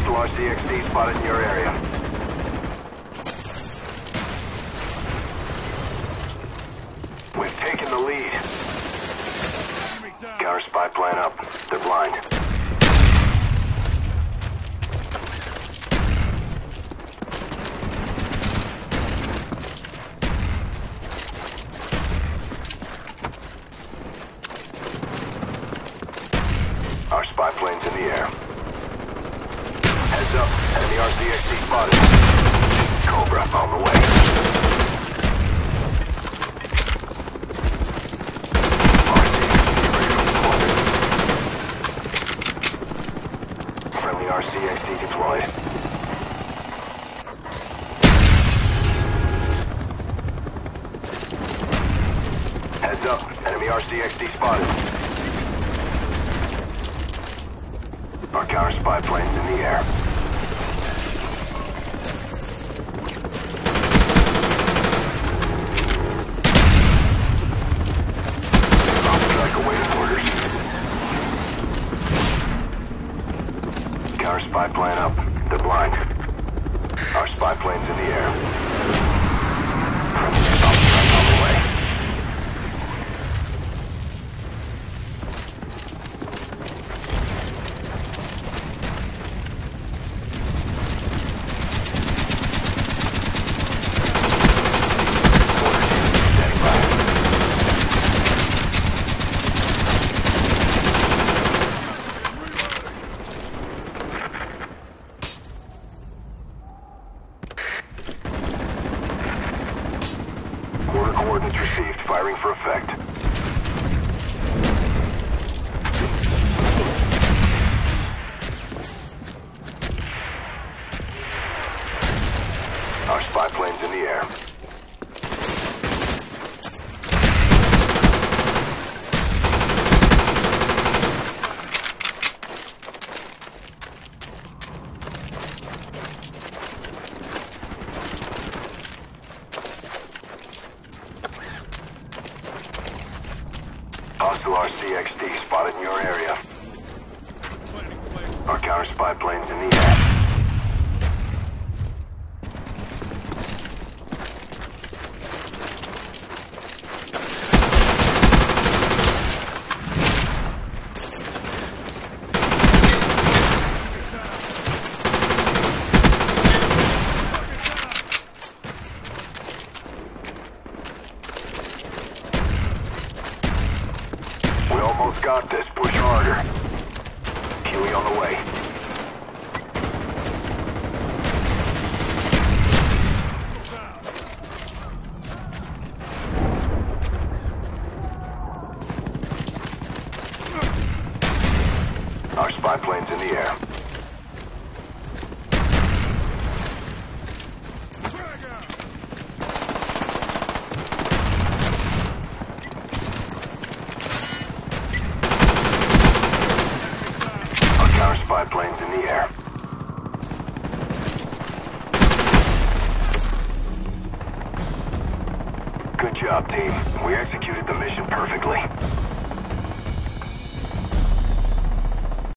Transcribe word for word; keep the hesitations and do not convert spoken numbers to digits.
Hostile R C X D spotted in your area. We've taken the lead. Counter spy plan up. They're blind. Our spy plane's in the air. Heads up, enemy R C X D spotted. Cobra on the way. R C X D ready for deployment. Friendly R C X D deployed. Heads up, enemy R C X D spotted. Our counter spy plane's in the air. Off track awaiting orders. Counter spy plane up. They're blind. Our spy plane's in the air. Friendly off track on the way. Mortar coordinates received. Firing for effect. Our spy plane's in the air. Hostile R C X D spotted in your area. Our counter spy plane's in the air. We almost got this. Push harder. Huey on the way. Our spy plane's in the air. Our spy plane's in the air. Good job, team. We executed the mission perfectly.